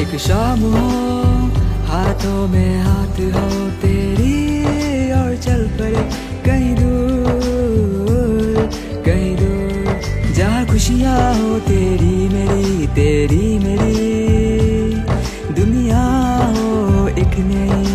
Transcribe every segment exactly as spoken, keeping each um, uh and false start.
एक शाम हो, हाथों में हाथ हो तेरी, और चल पड़े कहीं दूर कहीं दूर, जहाँ खुशियाँ हो तेरी मेरी तेरी मेरी, दुनिया हो एक नई।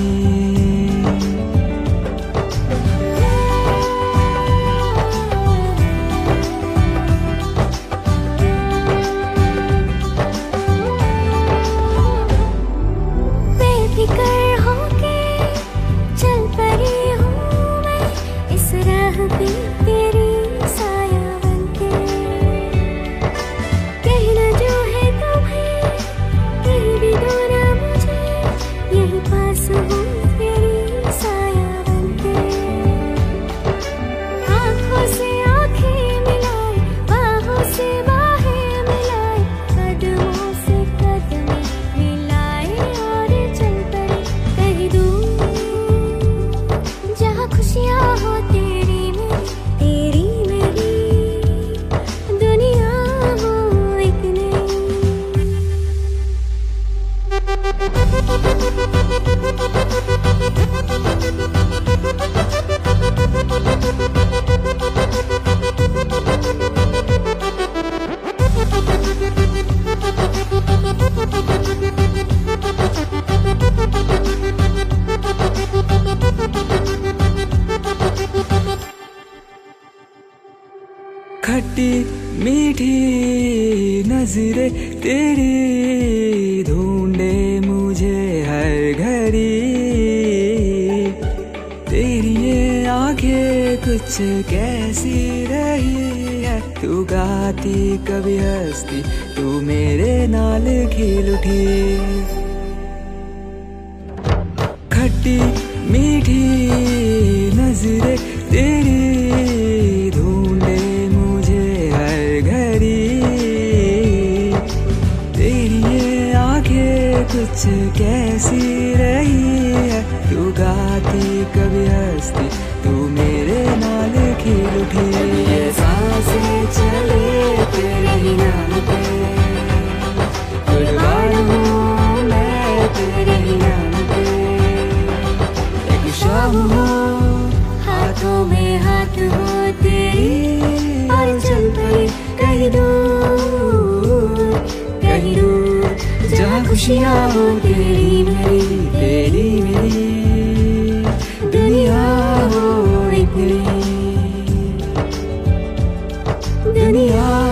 खट्टी मीठी नजरें तेरी ढूंढे मुझे हर घड़ी, तेरी ये आंखें कुछ कैसी रही है, तू गाती कभी हंसती तू मेरे नाल खिल उठी। खट्टी मीठी नजरें तेरी कुछ कैसी रही है, तू गाती कभी हंसती तू मेरे नाल खिल उठी। ये सांसें चले तेरे ही नाम पे, कुर्बान हूँ मैं तेरे ही नाम पे। एक शाम हो, हाथों में हाथ हो तेरी, और चल पड़े कहीं दूर कहीं दूर, जहाँ खुशियाँ हो तेरी मेरी तेरी मेरी, दुनिया हो एक नई दुनिया।